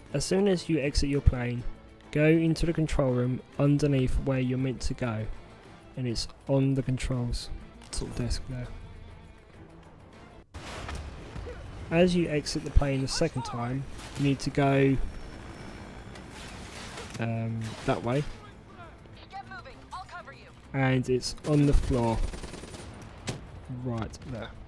as soon as you exit your plane, go into the control room underneath where you're meant to go, and it's on the controls sort of desk there. As you exit the plane the second time, you need to go that way, and it's on the floor right there.